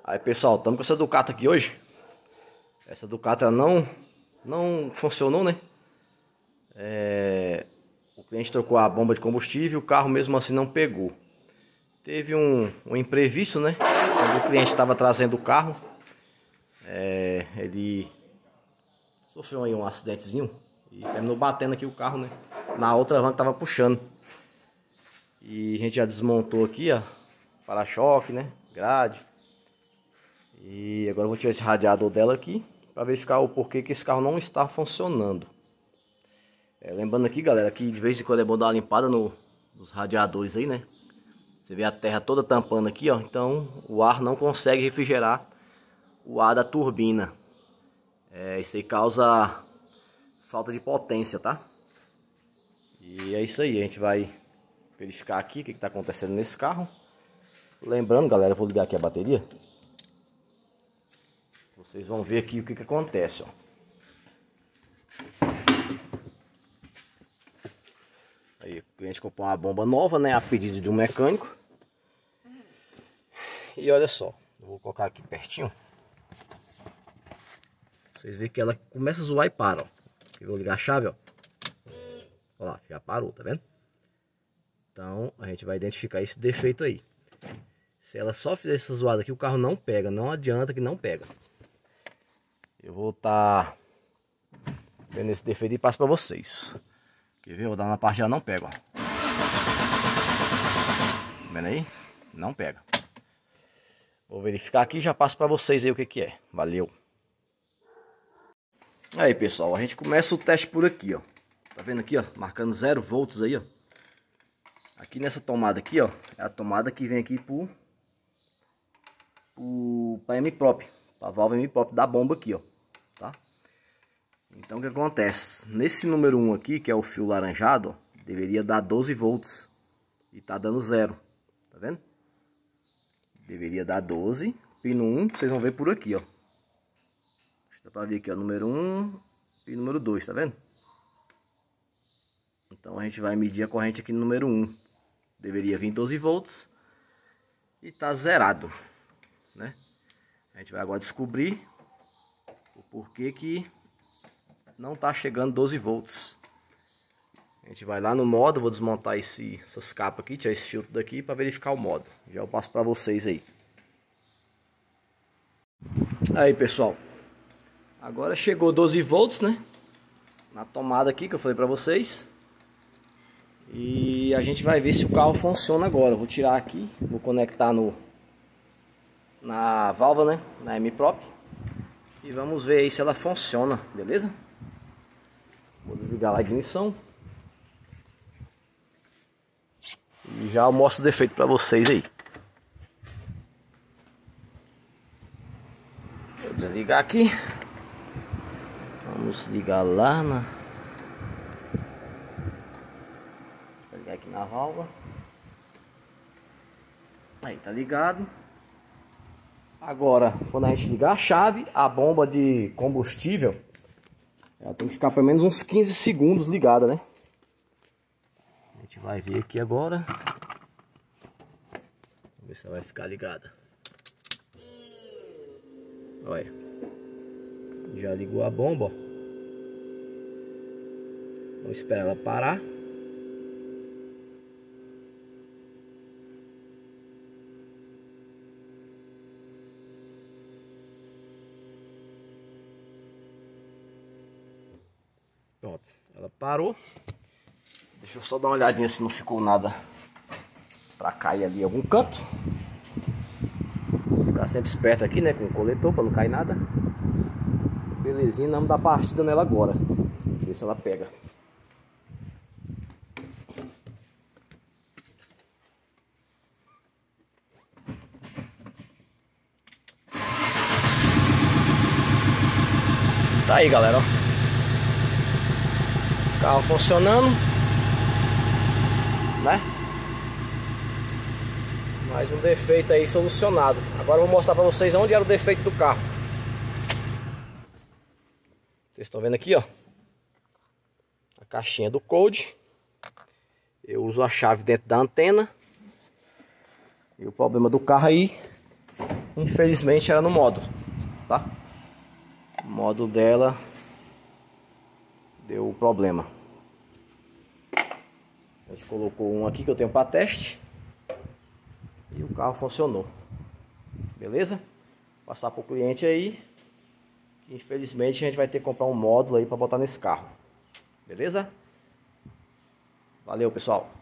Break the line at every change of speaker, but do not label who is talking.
Aí pessoal, estamos com essa Ducato aqui hoje. Essa Ducato ela não funcionou, né? O cliente trocou a bomba de combustível, o carro mesmo assim não pegou. Teve um imprevisto, né? Quando o cliente estava trazendo o carro, ele sofreu aí um acidentezinho e terminou batendo aqui o carro, né? Na outra van que estava puxando. E a gente já desmontou aqui, ó, para-choque, né? Grade. E agora eu vou tirar esse radiador dela aqui para verificar o porquê que esse carro não está funcionando. Lembrando aqui, galera, que de vez em quando é bom dar uma limpada nos radiadores aí, né? Você vê a terra toda tampando aqui, ó. Então o ar não consegue refrigerar o ar da turbina. Isso aí causa falta de potência, tá? E é isso aí, a gente vai verificar aqui o que está acontecendo nesse carro. Lembrando, galera, eu vou ligar aqui a bateria. Vocês vão ver aqui o que acontece, ó. Aí o cliente comprou uma bomba nova, né, a pedido de um mecânico. E olha só, eu vou colocar aqui pertinho. Vocês veem que ela começa a zoar e para, ó. Eu vou ligar a chave, ó. Olha lá, já parou, tá vendo? Então a gente vai identificar esse defeito aí. Se ela só fizer essa zoada aqui, o carro não pega, não adianta que não pega. Eu vou estar vendo esse defeito e passo para vocês. Quer ver? Eu vou dar uma parte, ela não pega, ó. Tá vendo aí? Não pega. Vou verificar aqui e já passo para vocês aí o que é. Valeu. Aí, pessoal, a gente começa o teste por aqui, ó. Tá vendo aqui, ó? Marcando 0 volts aí, ó. Aqui nessa tomada aqui, ó, é a tomada que vem aqui para M-Prop, a válvula M-Prop da bomba aqui, ó, tá? Então o que acontece? Nesse número 1 aqui, que é o fio laranjado, ó, deveria dar 12 volts e tá dando 0, tá vendo? Deveria dar 12, pino 1, vocês vão ver por aqui, ó. Dá pra ver aqui, ó, número 1 e número 2, tá vendo? Então a gente vai medir a corrente aqui no número 1. Deveria vir 12 volts e tá zerado, né? A gente vai agora descobrir o porquê que não tá chegando 12 volts. A gente vai lá no modo, vou desmontar essas capas aqui, tirar esse filtro daqui para verificar o modo. Já eu passo para vocês aí. Aí, pessoal, agora chegou 12 volts, né? Na tomada aqui que eu falei para vocês. E a gente vai ver se o carro funciona agora. Eu vou tirar aqui, vou conectar na válvula, né, na M-Prop, e vamos ver aí se ela funciona, beleza? Vou desligar a ignição e já mostro o defeito para vocês aí. Vou desligar aqui. Vamos ligar lá aqui na válvula. Aí tá ligado. Agora, quando a gente ligar a chave, a bomba de combustível, ela tem que ficar pelo menos uns 15 segundos ligada, né? A gente vai ver aqui agora. Vamos ver se ela vai ficar ligada. Olha, já ligou a bomba, ó. Vamos esperar ela parar. Pronto, ela parou. Deixa eu só dar uma olhadinha se não ficou nada pra cair ali em algum canto. Vou ficar sempre esperto aqui, né, com o coletor pra não cair nada. Belezinha, vamos dar partida nela agora. Ver se ela pega. Tá aí, galera, ó. Carro funcionando, né? Mais um defeito aí solucionado. Agora eu vou mostrar pra vocês onde era o defeito do carro. Vocês estão vendo aqui, ó, a caixinha do code. Eu uso a chave dentro da antena. E o problema do carro aí infelizmente era no módulo, tá? O módulo dela deu problema. A gente colocou um aqui que eu tenho para teste e o carro funcionou. Beleza? Vou passar para o cliente aí. Infelizmente a gente vai ter que comprar um módulo aí para botar nesse carro. Beleza? Valeu, pessoal.